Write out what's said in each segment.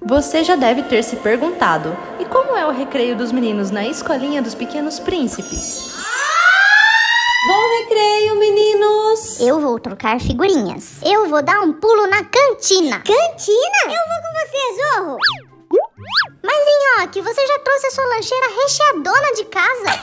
Você já deve ter se perguntado, e como é o recreio dos meninos na escolinha dos Pequenos Príncipes? Bom recreio, meninos! Eu vou trocar figurinhas. Eu vou dar um pulo na cantina. Cantina? Eu vou com você, Zorro. Mas, Nhoque, você já trouxe a sua lancheira recheadona de casa?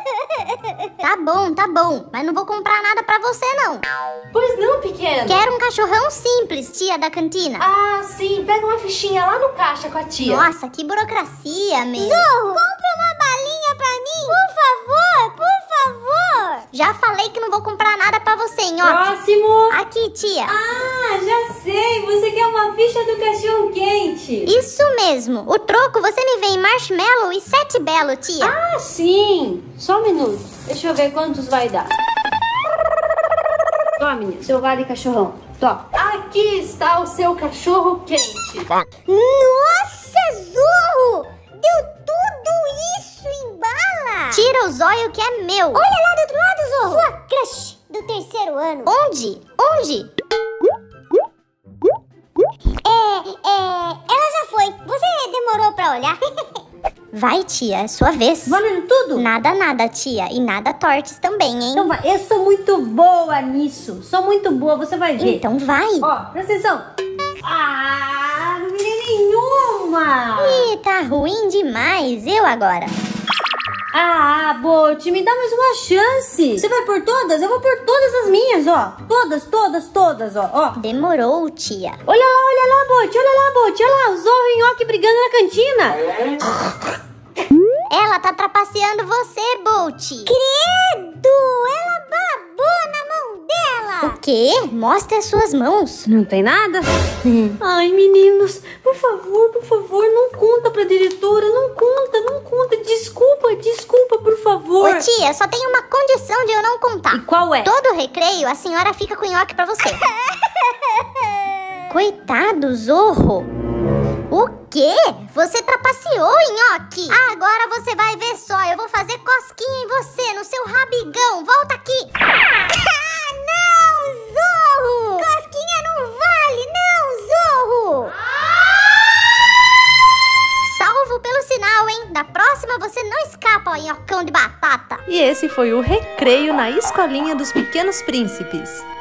Tá bom, mas não vou comprar nada pra você, não. Pois não, pequeno? Quero um cachorrão simples, tia da cantina. Ah, sim, pega uma fichinha lá no caixa com a tia. Nossa, que burocracia, meu. Zorro, compra uma balinha pra mim. Por favor, por favor. Já falei que não vou comprar nada pra você, Nhoque. Próximo. Aqui, tia. Ah, já sei, você quer uma ficha do cachorro quente. Isso mesmo. O troco você me vem marshmallow e 7 belo, tia. Ah, sim. Só um minuto. Deixa eu ver quantos vai dar. Toma, menina, seu vale cachorrão. Toma. Aqui está o seu cachorro quente. Nossa, Zorro! Deu tudo isso em bala! Tira o zóio que é meu. Olha lá do outro lado, Zorro! Sua crush do 3º ano. Onde? Ela já foi. Você demorou pra olhar. Vai, tia, é sua vez. Valendo tudo? Nada, tia. E nada tortes também, hein? Então vai. Eu sou muito boa nisso. Sou muito boa, você vai ver. Então vai. Ó, presta atenção. Ah, não virei nenhuma. Ih, tá ruim demais. Eu agora. Ah, Bolt, me dá mais uma chance. Você vai por todas? Eu vou por todas as minhas, ó. Todas, ó. Demorou, tia. Olha lá, Bolt. Olha lá, o Zorro e o Nhoque brigando na cantina. Ela tá trapaceando você, Bolt. Credo! Ela babou na mão dela! O quê? Mostre as suas mãos. Não tem nada? Ai, meninos, por favor, não conta pra diretora. Não conta. Desculpa, por favor. Ô, tia, só tem uma condição de eu não contar. E qual é? Todo recreio, a senhora fica com nhoque pra você. Coitado, Zorro. O quê? Você trapaceou, Nhoque? Agora você vai ver só. Eu vou fazer cosquinha em você, no seu rabigão. Volta aqui. Não, Zorro! Cosquinha não vale, não, Zorro! Salvo pelo sinal, hein? Da próxima você não escapa, ó, nhocão de batata. E esse foi o recreio na escolinha dos Pequenos Príncipes.